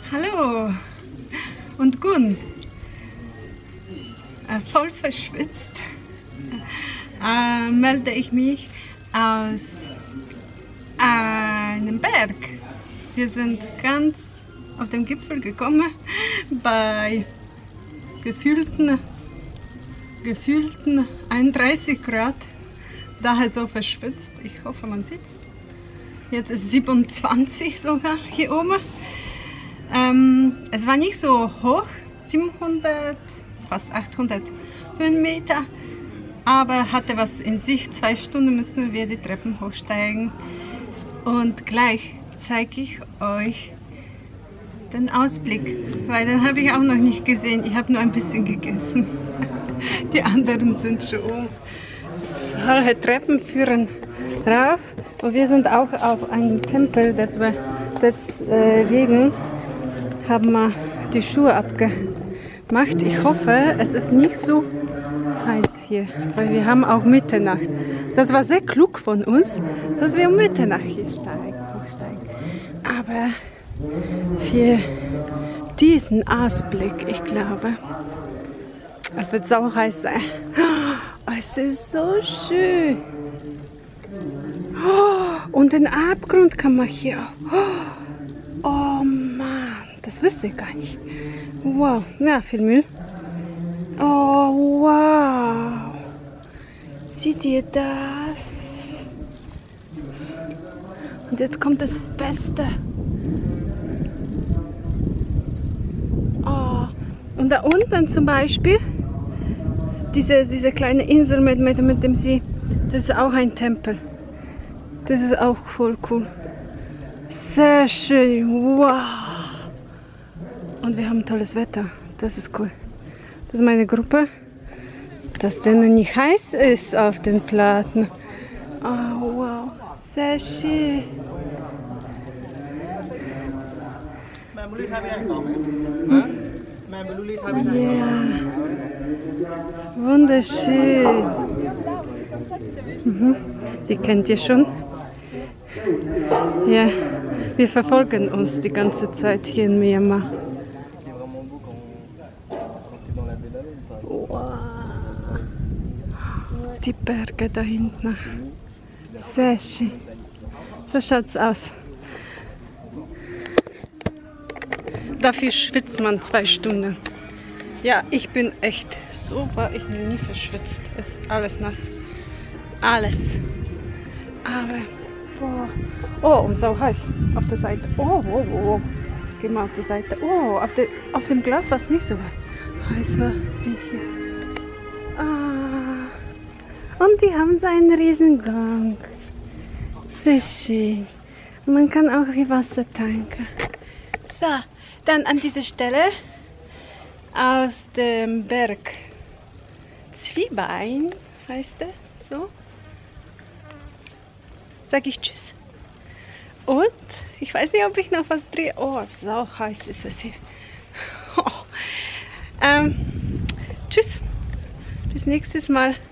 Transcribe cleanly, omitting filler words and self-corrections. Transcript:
Hallo und Gun. Voll verschwitzt melde ich mich aus einem Berg. Wir sind ganz auf den Gipfel gekommen bei gefühlten 31 Grad. Daher so verschwitzt. Ich hoffe, man sieht es. Jetzt ist 27 sogar hier oben. Es war nicht so hoch, 700, fast 800 Höhenmeter, aber hatte was in sich. 2 Stunden müssen wir die Treppen hochsteigen. Und gleich zeige ich euch den Ausblick, weil den habe ich auch noch nicht gesehen. Ich habe nur ein bisschen gegessen. Die anderen sind schon oben. Solche Treppen führen rauf. Und wir sind auch auf einem Tempel, deswegen haben wir die Schuhe abgemacht. Ich hoffe, es ist nicht so heiß hier, weil wir haben auch Mitternacht. Das war sehr klug von uns, dass wir um Mitternacht hier hochsteigen. Aber für diesen Ausblick, ich glaube, es wird sau heiß sein. Oh, es ist so schön. Oh, und den Abgrund kann man hier auch. Oh Mann, das wüsste ich gar nicht. Wow, ja, viel Müll. Oh, wow. Seht ihr das? Und jetzt kommt das Beste. Oh, und da unten zum Beispiel, diese kleine Insel mit dem See, das ist auch ein Tempel. Das ist auch voll cool. Sehr schön. Wow. Und wir haben tolles Wetter. Das ist cool. Das ist meine Gruppe. Dass denen nicht heiß ist auf den Platten. Oh, wow. Sehr schön. Ja. Wunderschön. Die kennt ihr schon. Ja, wir verfolgen uns die ganze Zeit hier in Myanmar. Wow. Die Berge da hinten. Sehr schön. So schaut's aus. Dafür schwitzt man 2 Stunden. Ja, ich bin echt, so war ich noch nie verschwitzt. Es ist alles nass. Alles. Aber, boah. Oh, und so heiß auf der Seite. Oh, oh, oh. Geh mal auf die Seite. Oh, auf dem Glas war es nicht so heißer wie hier. Ah. Und die haben so einen riesen Gang. Sehr schön. Und man kann auch hier Wasser tanken. So, dann an dieser Stelle aus dem Berg Zwiebein, heißt der so. Sage ich Tschüss. Und ich weiß nicht, ob ich noch was drehe. Oh, so heiß ist es hier. Oh. Tschüss. Bis nächstes Mal.